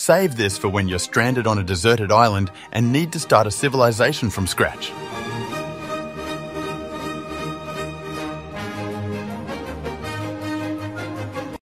Save this for when you're stranded on a deserted island and need to start a civilization from scratch.